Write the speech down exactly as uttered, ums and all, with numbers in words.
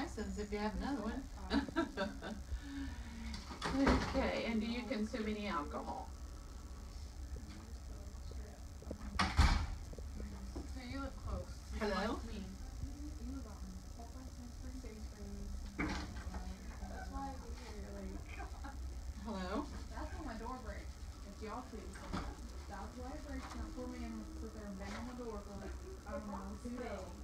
license if you have another one. Okay, and do you consume any alcohol? So you live close. Hello? Like me. You live on four five six three six three. That's why I get here late. Hello? That's when my door breaks. It's y'all too. That's why it breaks, not for me. I'm sit there and bang on the door for like, I don't know, two days.